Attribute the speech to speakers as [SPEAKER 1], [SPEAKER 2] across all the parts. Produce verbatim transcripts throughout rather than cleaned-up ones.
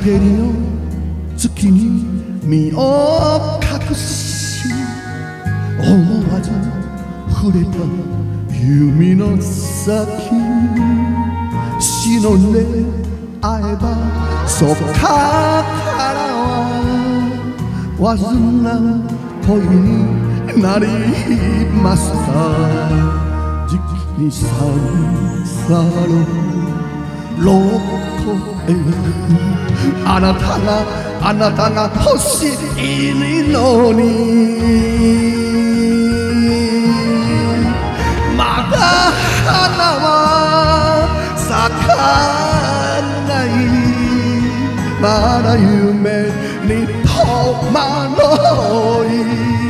[SPEAKER 1] 陰りの月に身を隠し思わず触れた弓の先忍んで会えばそっからは煩な恋になりますかじきにさんさのロコへあなたがあなたが欲しいのにまだ花は咲かないまだ夢に戸惑い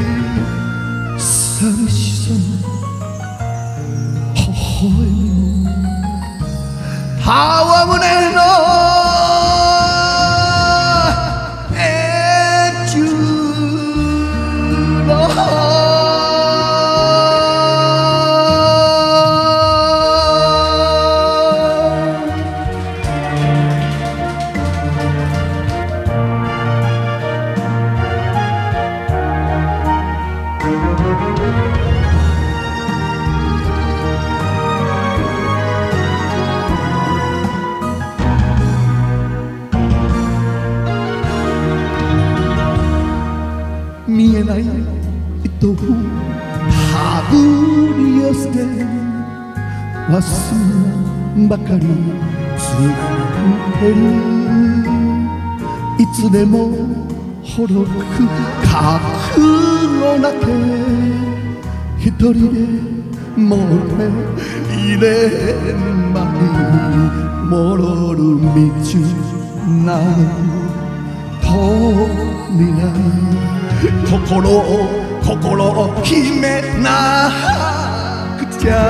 [SPEAKER 1] 寂しさに微笑む戯れの見えない糸をはぶり寄せて忘ればかりついてるいつでもほどく覚悟なけ一人でもて入れまい戻る道なとみない心を心を決めなくちゃ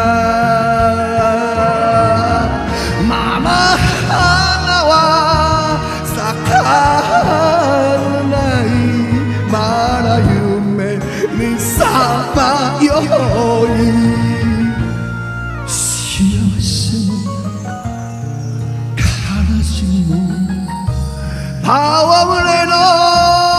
[SPEAKER 1] まだ花は咲かないまだ夢にさまよい幸せも悲しみも戯れの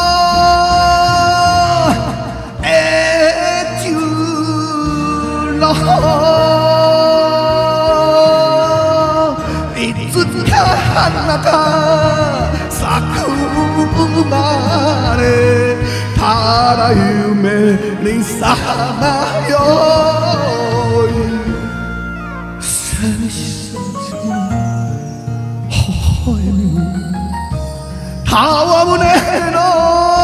[SPEAKER 1] いつか花が咲くまでただ夢にさまよい寂しさに微笑む戯れの